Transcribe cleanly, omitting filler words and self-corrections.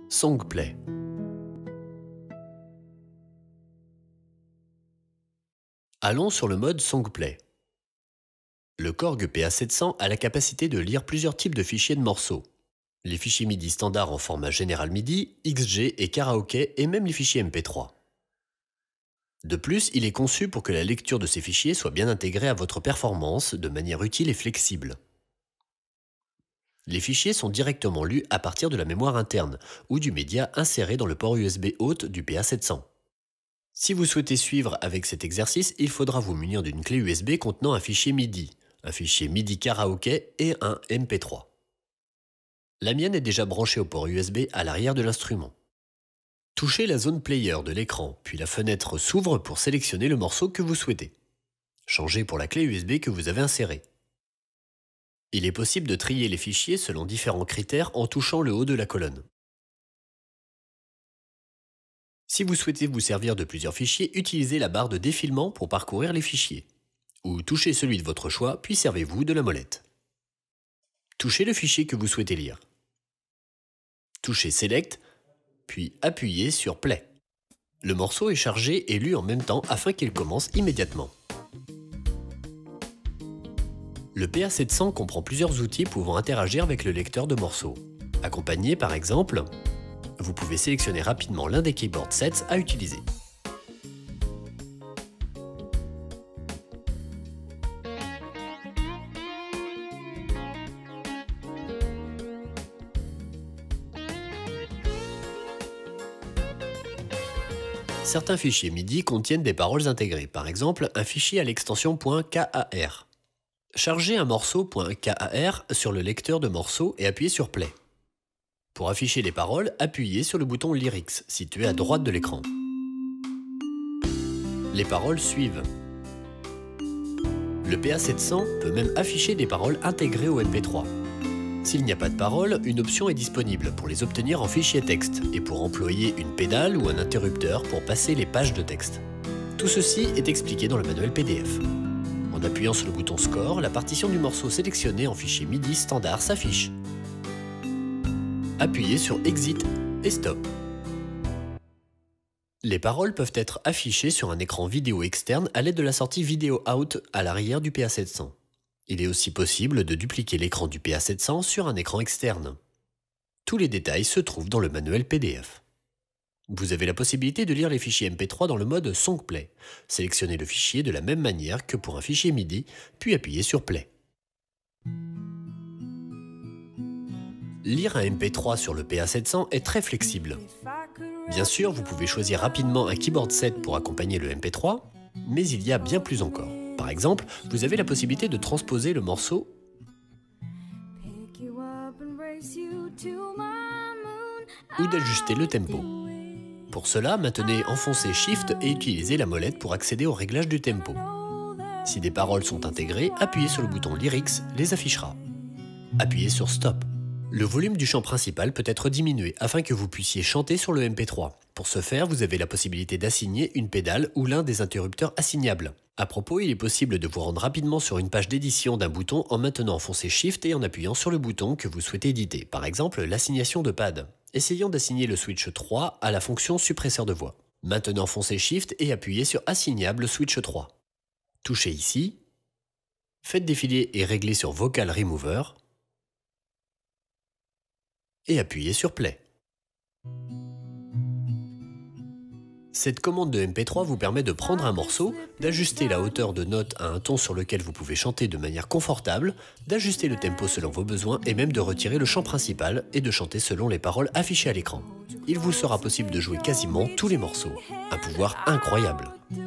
Songplay. Allons sur le mode Songplay. Le Korg PA700 a la capacité de lire plusieurs types de fichiers de morceaux. Les fichiers MIDI standards en format général MIDI, XG et karaoké et même les fichiers MP3. De plus, il est conçu pour que la lecture de ces fichiers soit bien intégrée à votre performance de manière utile et flexible. Les fichiers sont directement lus à partir de la mémoire interne ou du média inséré dans le port USB hôte du PA700. Si vous souhaitez suivre avec cet exercice, il faudra vous munir d'une clé USB contenant un fichier MIDI karaoké et un MP3. La mienne est déjà branchée au port USB à l'arrière de l'instrument. Touchez la zone player de l'écran, puis la fenêtre s'ouvre pour sélectionner le morceau que vous souhaitez. Changez pour la clé USB que vous avez insérée. Il est possible de trier les fichiers selon différents critères en touchant le haut de la colonne. Si vous souhaitez vous servir de plusieurs fichiers, utilisez la barre de défilement pour parcourir les fichiers. Ou touchez celui de votre choix, puis servez-vous de la molette. Touchez le fichier que vous souhaitez lire. Touchez Select, puis appuyez sur Play. Le morceau est chargé et lu en même temps afin qu'il commence immédiatement. Le PA700 comprend plusieurs outils pouvant interagir avec le lecteur de morceaux. Accompagné par exemple, vous pouvez sélectionner rapidement l'un des keyboard sets à utiliser. Certains fichiers MIDI contiennent des paroles intégrées, par exemple un fichier à l'extension .kar. Chargez un morceau .kar sur le lecteur de morceaux et appuyez sur Play. Pour afficher les paroles, appuyez sur le bouton Lyrics, situé à droite de l'écran. Les paroles suivent. Le PA700 peut même afficher des paroles intégrées au MP3. S'il n'y a pas de paroles, une option est disponible pour les obtenir en fichier texte et pour employer une pédale ou un interrupteur pour passer les pages de texte. Tout ceci est expliqué dans le manuel PDF. En appuyant sur le bouton Score, la partition du morceau sélectionné en fichier MIDI standard s'affiche. Appuyez sur Exit et Stop. Les paroles peuvent être affichées sur un écran vidéo externe à l'aide de la sortie Video Out à l'arrière du PA700. Il est aussi possible de dupliquer l'écran du PA700 sur un écran externe. Tous les détails se trouvent dans le manuel PDF. Vous avez la possibilité de lire les fichiers MP3 dans le mode Songplay. Sélectionnez le fichier de la même manière que pour un fichier MIDI, puis appuyez sur Play. Lire un MP3 sur le PA700 est très flexible. Bien sûr, vous pouvez choisir rapidement un keyboard set pour accompagner le MP3, mais il y a bien plus encore. Par exemple, vous avez la possibilité de transposer le morceau ou d'ajuster le tempo. Pour cela, maintenez enfoncé Shift et utilisez la molette pour accéder au réglage du tempo. Si des paroles sont intégrées, appuyez sur le bouton Lyrics, les affichera. Appuyez sur Stop. Le volume du chant principal peut être diminué afin que vous puissiez chanter sur le MP3. Pour ce faire, vous avez la possibilité d'assigner une pédale ou l'un des interrupteurs assignables. À propos, il est possible de vous rendre rapidement sur une page d'édition d'un bouton en maintenant enfoncé Shift et en appuyant sur le bouton que vous souhaitez éditer, par exemple l'assignation de pad. Essayons d'assigner le switch 3 à la fonction suppresseur de voix. Maintenant enfoncez Shift et appuyez sur Assignable switch 3. Touchez ici, faites défiler et régler sur Vocal Remover et appuyez sur Play. Cette commande de MP3 vous permet de prendre un morceau, d'ajuster la hauteur de note à un ton sur lequel vous pouvez chanter de manière confortable, d'ajuster le tempo selon vos besoins et même de retirer le chant principal et de chanter selon les paroles affichées à l'écran. Il vous sera possible de jouer quasiment tous les morceaux. Un pouvoir incroyable.